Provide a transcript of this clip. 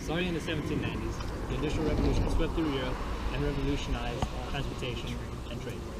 Starting in the 1790s, the Industrial Revolution swept through Europe and revolutionized transportation and trade.